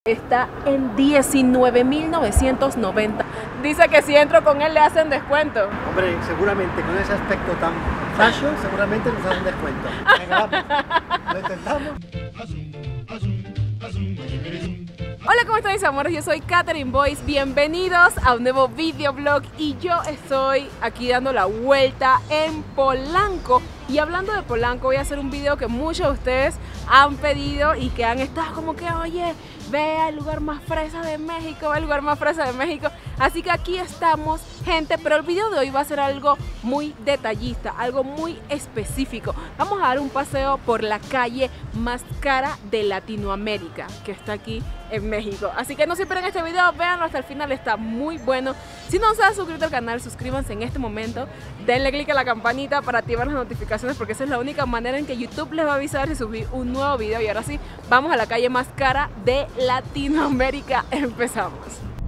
Está en 19.990. Dice que si entro con él le hacen descuento. Hombre, seguramente con ese aspecto tan fashion, seguramente nos hacen descuento. Venga, vamos. Lo intentamos. Hola, ¿cómo están mis amores? Yo soy Catherine Boyce, bienvenidos a un nuevo videoblog y yo estoy aquí dando la vuelta en Polanco. Y hablando de Polanco, voy a hacer un video que muchos de ustedes han pedido y que han estado como que, oye, ve al lugar más fresa de México, ve al lugar más fresa de México. Así que aquí estamos, gente, pero el video de hoy va a ser algo muy detallista, algo muy específico. Vamos a dar un paseo por la calle más cara de Latinoamérica, que está aquí en México. Así que no se pierdan este video, véanlo hasta el final, está muy bueno. Si no se han suscrito al canal, suscríbanse en este momento, denle click a la campanita para activar las notificaciones, porque esa es la única manera en que YouTube les va a avisar si subí un nuevo video. Y ahora sí, vamos a la calle más cara de Latinoamérica. Empezamos.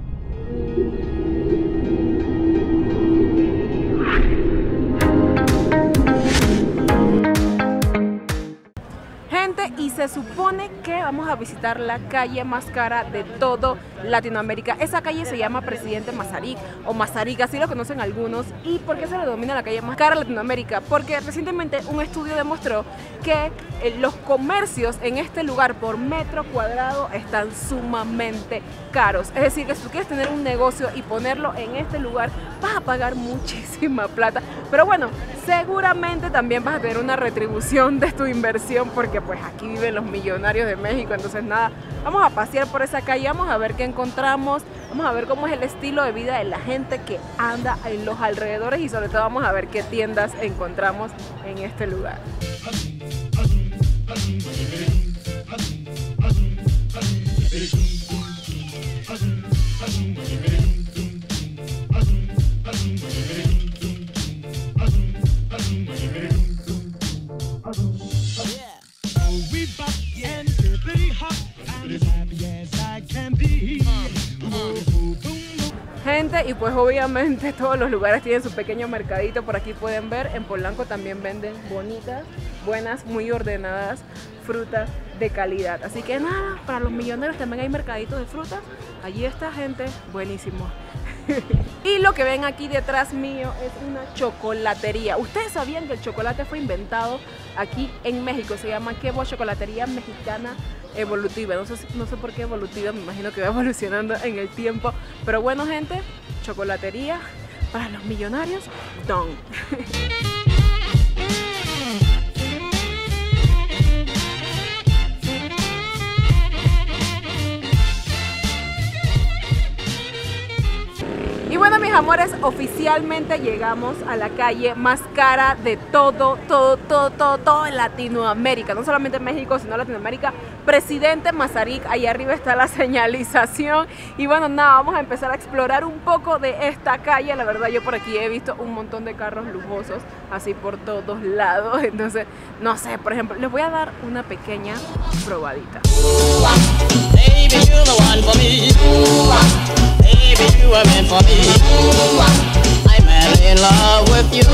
Y se supone que vamos a visitar la calle más cara de todo Latinoamérica. Esa calle se llama Presidente Mazarik o Mazarik, así lo conocen algunos. ¿Y por qué se le denomina la calle más cara de Latinoamérica? Porque recientemente un estudio demostró que los comercios en este lugar por metro cuadrado están sumamente caros. Es decir, que si tú quieres tener un negocio y ponerlo en este lugar, vas a pagar muchísima plata. Pero bueno, seguramente también vas a tener una retribución de tu inversión, porque pues aquí viven los millonarios de México. Entonces nada, vamos a pasear por esa calle, vamos a ver qué encontramos, vamos a ver cómo es el estilo de vida de la gente que anda en los alrededores y sobre todo vamos a ver qué tiendas encontramos en este lugar. Gente, y pues obviamente todos los lugares tienen su pequeño mercadito. Por aquí pueden ver, en Polanco también venden bonitas, buenas, muy ordenadas frutas de calidad. Así que nada, para los millonarios también hay mercaditos de frutas. Allí está, gente, buenísimo. Y lo que ven aquí detrás mío es una chocolatería. ¿Ustedes sabían que el chocolate fue inventado aquí en México? Se llama Quebo Chocolatería Mexicana Evolutiva. No sé por qué evolutiva, me imagino que va evolucionando en el tiempo. Pero bueno, gente, chocolatería para los millonarios, don. Y bueno, mis amores, oficialmente llegamos a la calle más cara de todo Latinoamérica. No solamente México, sino Latinoamérica. Presidente Mazarik, ahí arriba está la señalización. Y bueno, nada, vamos a empezar a explorar un poco de esta calle. La verdad, yo por aquí he visto un montón de carros lujosos, así por todos lados. Entonces, no sé, por ejemplo, les voy a dar una pequeña probadita. Baby, you're the one for me. Baby, you were meant for me. I'm madly in love with you.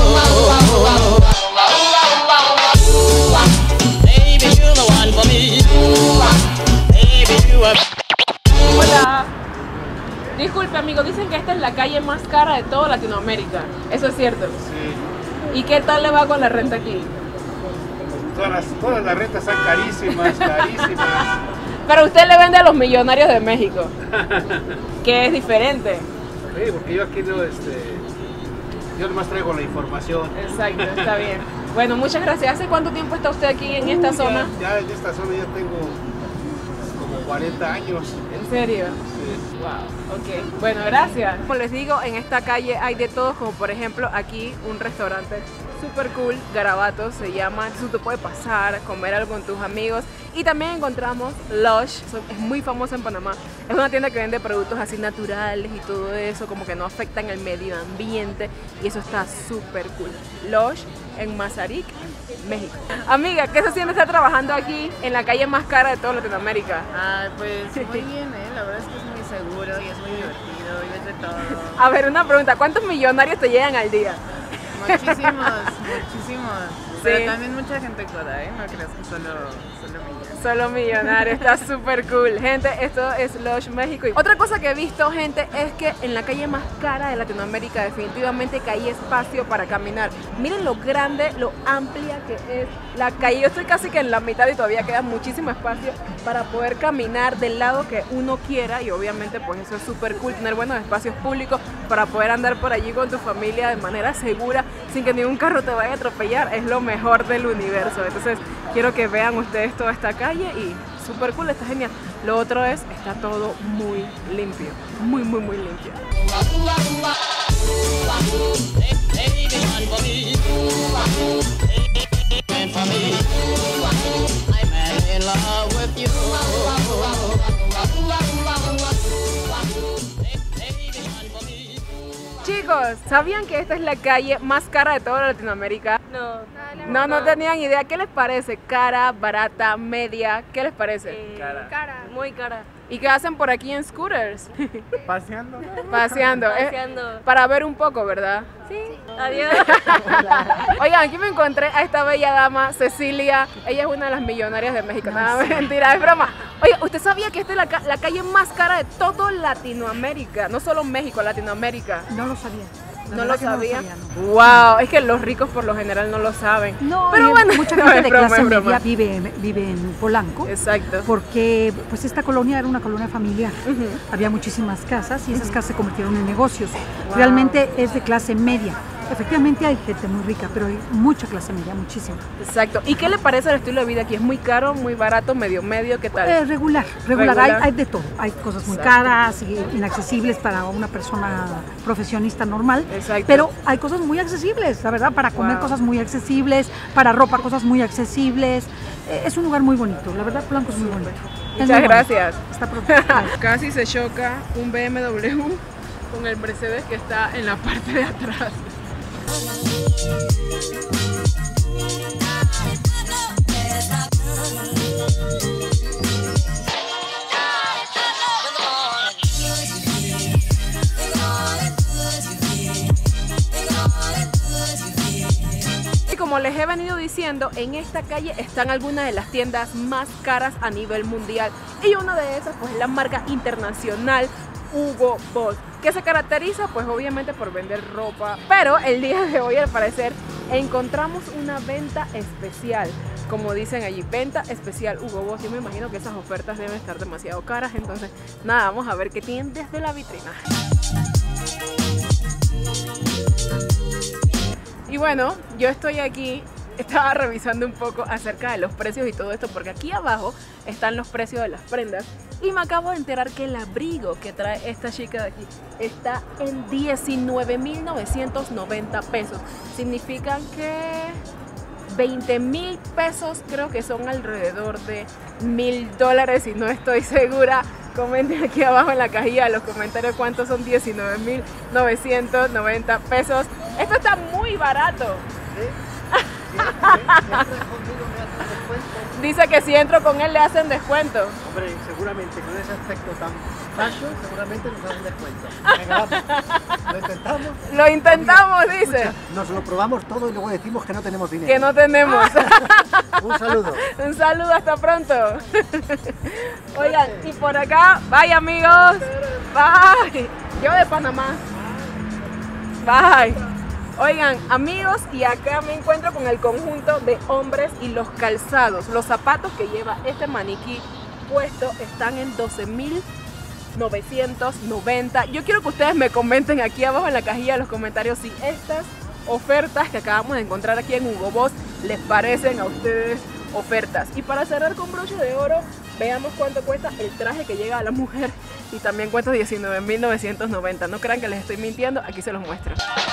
Baby, you're the one for me. Baby, you were... Hola. Disculpe, amigo, dicen que esta es la calle más cara de toda Latinoamérica. ¿Eso es cierto? Sí. ¿Y qué tal le va con la renta aquí? Todas las rentas están carísimas, carísimas. Pero usted le vende a los millonarios de México, que es diferente. Sí, porque yo aquí no, yo nomás traigo la información. Exacto, está bien. Bueno, muchas gracias. ¿Hace cuánto tiempo está usted aquí en esta zona? Ya en esta zona ya tengo como 40 años. ¿En serio? Sí. Wow, ok. Bueno, gracias. Como les digo, en esta calle hay de todo, como por ejemplo aquí un restaurante super cool, Garabatos se llama. Entonces tú puedes pasar, comer algo con tus amigos. Y también encontramos Lush, es muy famosa en Panamá. Es una tienda que vende productos así naturales y todo eso, como que no afectan el medio ambiente. Y eso está súper cool. Lush en Mazarik, México. Amiga, ¿qué se siente estar trabajando aquí en la calle más cara de toda Latinoamérica? Pues muy bien, la verdad es que es muy seguro y es muy divertido y ves de todo. A ver, una pregunta, ¿cuántos millonarios te llegan al día? Muchísimos, muchísimos. Sí. Pero también mucha gente coda, no creas que solo millas. Solo millonario, está súper cool. Gente, esto es Lush México. Y otra cosa que he visto, gente, es que en la calle más cara de Latinoamérica definitivamente que hay espacio para caminar. Miren lo grande, lo amplia que es la calle. Yo estoy casi que en la mitad y todavía queda muchísimo espacio para poder caminar del lado que uno quiera. Y obviamente pues eso es súper cool, tener buenos espacios públicos para poder andar por allí con tu familia de manera segura, sin que ningún carro te vaya a atropellar. Es lo mejor del universo. Entonces quiero que vean ustedes toda esta calle y súper cool, está genial. Lo otro es, está todo muy limpio, muy limpio. Chicos, ¿sabían que esta es la calle más cara de toda Latinoamérica? No tenían idea. ¿Qué les parece? ¿Cara, barata, media? ¿Qué les parece? Cara, muy cara. ¿Y qué hacen por aquí en scooters? Paseando. Paseando. Para ver un poco, ¿verdad? Sí. Adiós. Oigan, aquí me encontré a esta bella dama, Cecilia. Ella es una de las millonarias de México. Nada, mentira, es broma. Oye, ¿usted sabía que esta es la calle más cara de todo Latinoamérica? No solo México, Latinoamérica. No lo sabía. No lo sabía. No. Wow, es que los ricos por lo general no lo saben. No, pero bueno, mucha gente de clase broma. media vive en Polanco. Exacto. Porque pues esta colonia era una colonia familiar. Había muchísimas casas y esas casas se convirtieron en negocios. Wow. Realmente es de clase media. Efectivamente hay gente muy rica, pero hay mucha clase media, muchísima. Exacto. ¿Y qué le parece el estilo de vida aquí? ¿Es muy caro, muy barato, medio? ¿Qué tal? Regular. Hay de todo. Hay cosas muy caras y inaccesibles para una persona profesionista normal. Exacto. Pero hay cosas muy accesibles, la verdad, para comer cosas muy accesibles, para ropa cosas muy accesibles. Es un lugar muy bonito, la verdad Polanco es muy bonito. Muchas gracias. Está pronto. Casi se choca un BMW con el Mercedes que está en la parte de atrás. Y como les he venido diciendo, en esta calle están algunas de las tiendas más caras a nivel mundial y una de esas pues es la marca internacional Hugo Boss, que se caracteriza pues obviamente por vender ropa, pero el día de hoy al parecer encontramos una venta especial, como dicen allí, venta especial Hugo Boss. Yo me imagino que esas ofertas deben estar demasiado caras, entonces nada, vamos a ver qué tienen desde la vitrina. Y bueno, yo estoy aquí, estaba revisando un poco acerca de los precios y todo esto, porque aquí abajo están los precios de las prendas. Y me acabo de enterar que el abrigo que trae esta chica de aquí está en 19,990 pesos. Significan que 20,000 pesos, creo que son alrededor de $1,000 y no estoy segura. Comenten aquí abajo en la cajilla de los comentarios cuántos son 19,990 pesos. Esto está muy barato. Dice que si entro con él le hacen descuento. Hombre, seguramente con ese aspecto tan fashion, seguramente nos hacen descuento. Venga, vamos. ¿Lo intentamos? Lo intentamos, dice. Escucha, nos lo probamos todo y luego decimos que no tenemos dinero. Que no tenemos. Un saludo. Un saludo, hasta pronto. Oigan, y por acá, bye amigos. Bye. Yo de Panamá. Bye. Oigan, amigos, y acá me encuentro con el conjunto de hombres y los calzados. Los zapatos que lleva este maniquí puesto están en 12,990. Yo quiero que ustedes me comenten aquí abajo en la cajilla de los comentarios si estas ofertas que acabamos de encontrar aquí en Hugo Boss les parecen a ustedes ofertas. Y para cerrar con broche de oro, veamos cuánto cuesta el traje que llega a la mujer y también cuesta 19,990. No crean que les estoy mintiendo, aquí se los muestro.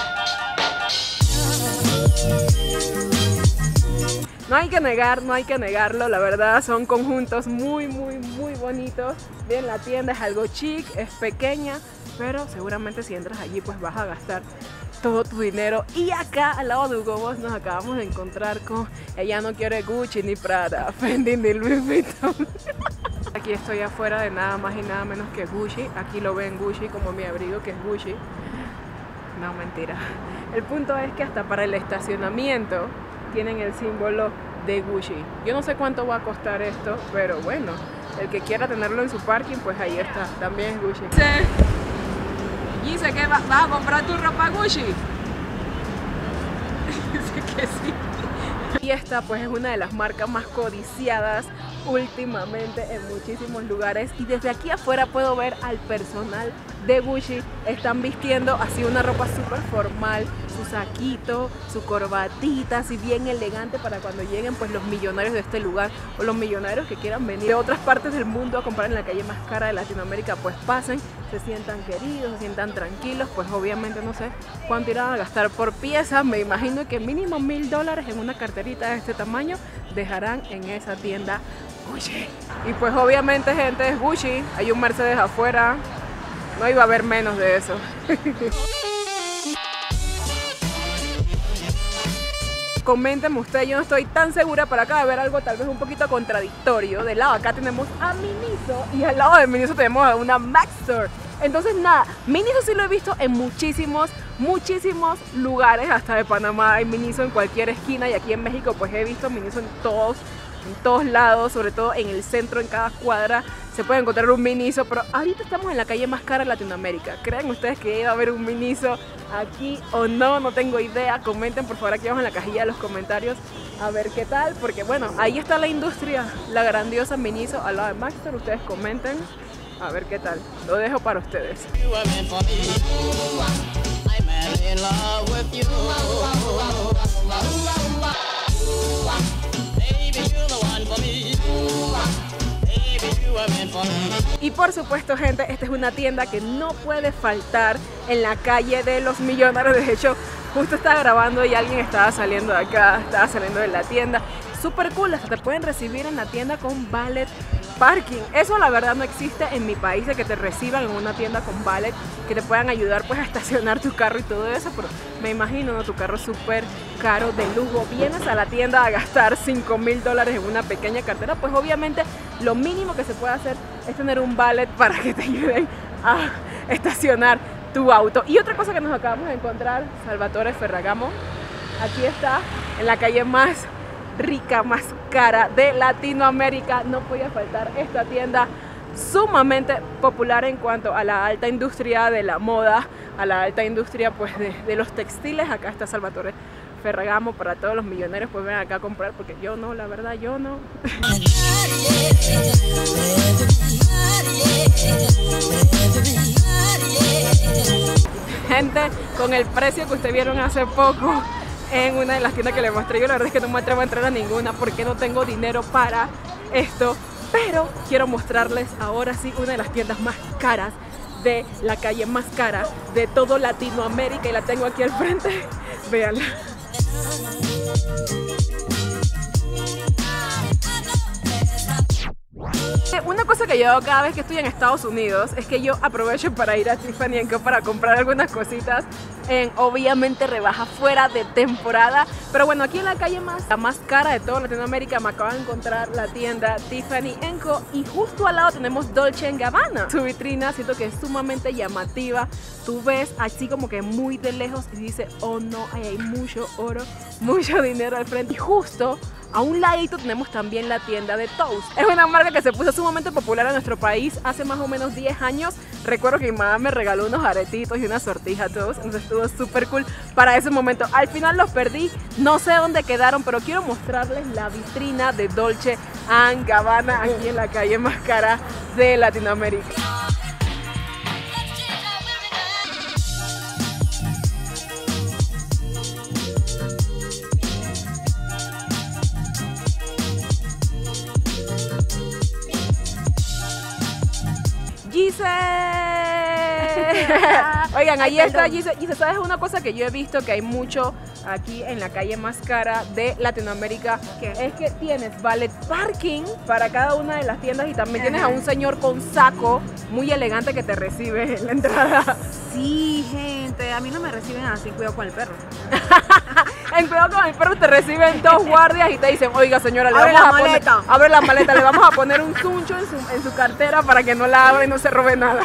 No hay que negarlo, la verdad son conjuntos muy bonitos. Bien, la tienda es algo chic, es pequeña, pero seguramente si entras allí pues vas a gastar todo tu dinero. Y acá al lado de Hugo Boss nos acabamos de encontrar con ella no quiere Gucci ni Prada, Fendi ni Louis Vuitton. Aquí estoy afuera de nada más y nada menos que Gucci. Aquí lo ven Gucci como mi abrigo que es Gucci. No, mentira. El punto es que hasta para el estacionamiento tienen el símbolo de Gucci. Yo no sé cuánto va a costar esto, pero bueno, el que quiera tenerlo en su parking, pues ahí está, también es Gucci. Dice que vas a comprar tu ropa Gucci. Dice que sí. Y esta pues es una de las marcas más codiciadas últimamente en muchísimos lugares, y desde aquí afuera puedo ver al personal de Gucci. Están vistiendo así una ropa súper formal, su saquito, su corbatita, así bien elegante, para cuando lleguen pues los millonarios de este lugar, o los millonarios que quieran venir de otras partes del mundo a comprar en la calle más cara de Latinoamérica, pues pasen, se sientan queridos, se sientan tranquilos. Pues obviamente no sé cuánto irán a gastar por pieza, me imagino que mínimo $1000 en una carterita de este tamaño dejarán en esa tienda Gucci. Y pues obviamente, gente, es Gucci, hay un Mercedes afuera, no iba a haber menos de eso. Coméntenme ustedes, yo no estoy tan segura, pero acabo de ver algo tal vez un poquito contradictorio. Del lado acá tenemos a Miniso y al lado de Miniso tenemos a una Mac Store. Entonces nada, Miniso sí lo he visto en muchísimos lugares, hasta de Panamá hay Miniso en cualquier esquina, y aquí en México pues he visto Miniso en todos lados, sobre todo en el centro, en cada cuadra se puede encontrar un Miniso. Pero ahorita estamos en la calle más cara de Latinoamérica. ¿Creen ustedes que iba a haber un Miniso aquí o no? No tengo idea. Comenten por favor aquí abajo en la cajilla de los comentarios a ver qué tal, porque bueno, ahí está la industria, la grandiosa Miniso al lado de Mac Store. Ustedes comenten a ver qué tal, lo dejo para ustedes. Y por supuesto, gente, esta es una tienda que no puede faltar en la calle de los millonarios. De hecho, justo estaba grabando y alguien estaba saliendo de acá, estaba saliendo de la tienda. Súper cool, hasta te pueden recibir en la tienda con valet parking. Eso la verdad no existe en mi país, de que te reciban en una tienda con valet, que te puedan ayudar pues a estacionar tu carro y todo eso. Pero me imagino, ¿no? Tu carro es súper caro, de lujo, vienes a la tienda a gastar $5000 en una pequeña cartera, pues obviamente lo mínimo que se puede hacer es tener un valet para que te ayuden a estacionar tu auto. Y otra cosa que nos acabamos de encontrar, Salvatore Ferragamo, aquí está, en la calle más rica, más cara de Latinoamérica. No podía faltar esta tienda, sumamente popular en cuanto a la alta industria de la moda, a la alta industria pues de los textiles. Acá está Salvatore Ferragamo, para todos los millonarios pues ven acá a comprar, porque yo no, la verdad yo no. Gente, con el precio que ustedes vieron hace poco en una de las tiendas que les mostré, yo la verdad es que no me atrevo a entrar a ninguna porque no tengo dinero para esto, pero quiero mostrarles ahora sí una de las tiendas más caras de la calle más cara de todo Latinoamérica, y la tengo aquí al frente, véanla. Una cosa que yo hago cada vez que estoy en Estados Unidos es que yo aprovecho para ir a Tiffany & Co para comprar algunas cositas en obviamente rebaja fuera de temporada. Pero bueno, aquí en la calle la más cara de toda Latinoamérica me acabo de encontrar la tienda Tiffany & Co, y justo al lado tenemos Dolce & Gabbana. Su vitrina siento que es sumamente llamativa, tú ves así como que muy de lejos y dice, oh no, ahí hay mucho oro, mucho dinero al frente. Y justo a un ladito tenemos también la tienda de Toast. Es una marca que se puso sumamente popular en nuestro país hace más o menos 10 años. Recuerdo que mi mamá me regaló unos aretitos y una sortija Toast, entonces estuvo súper cool para ese momento. Al final los perdí, no sé dónde quedaron, pero quiero mostrarles la vitrina de Dolce & Gabbana aquí en la calle más cara de Latinoamérica. Gise. Oigan, ahí está Gise. Gise, ¿sabes una cosa que yo he visto que hay mucho aquí en la calle más cara de Latinoamérica? ¿Qué? Es que tienes valet parking para cada una de las tiendas, y también tienes a un señor con saco muy elegante que te recibe en la entrada. Sí, gente, a mí no me reciben así, cuidado con el perro. En cuidado con el perro te reciben dos guardias y te dicen, oiga señora, abre la maleta, le vamos a poner un suncho en su cartera para que no la abra y no se robe nada.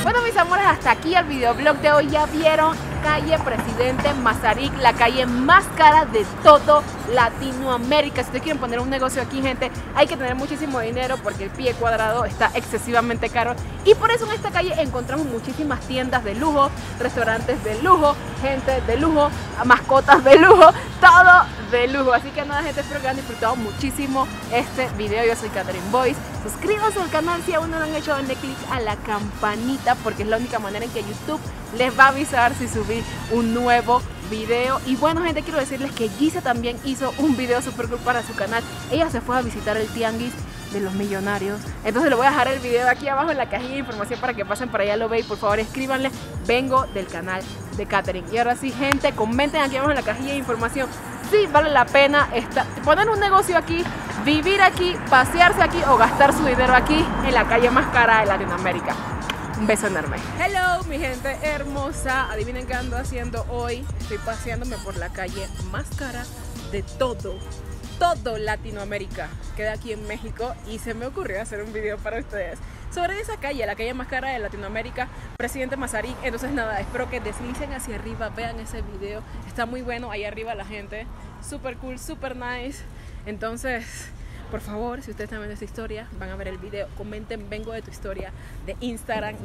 Bueno, mis amores, hasta aquí el videoblog de hoy. Ya vieron, calle Presidente Mazarik, la calle más cara de todo Latinoamérica. Si ustedes quieren poner un negocio aquí, gente, hay que tener muchísimo dinero porque el pie cuadrado está excesivamente caro. Y por eso en esta calle encontramos muchísimas tiendas de lujo, restaurantes de lujo, gente de lujo, mascotas de lujo, todo de lujo. Así que nada, gente, espero que hayan disfrutado muchísimo este video. Yo soy Catherine Boyce. Suscríbanse al canal si aún no lo han hecho, denle click a la campanita porque es la única manera en que YouTube les va a avisar si subí un nuevo video. Y bueno, gente, quiero decirles que Giza también hizo un video super cool para su canal. Ella se fue a visitar el tianguis de los millonarios. Entonces le voy a dejar el video aquí abajo en la cajilla de información para que pasen para allá, lo vean. Por favor, escríbanle, vengo del canal de Catherine. Y ahora sí, gente, comenten aquí abajo en la cajilla de información si vale la pena poner un negocio aquí, vivir aquí, pasearse aquí o gastar su dinero aquí en la calle más cara de Latinoamérica. Un beso enorme. Hello, mi gente hermosa. Adivinen qué ando haciendo hoy. Estoy paseándome por la calle más cara de todo Latinoamérica. Queda aquí en México y se me ocurrió hacer un video para ustedes sobre esa calle, la calle más cara de Latinoamérica, Presidente Mazarik. Entonces nada, espero que deslicen hacia arriba, vean ese video, está muy bueno. Ahí arriba la gente, super cool, super nice. Entonces, por favor, si ustedes están viendo esta historia, van a ver el video, comenten vengo de tu historia de Instagram.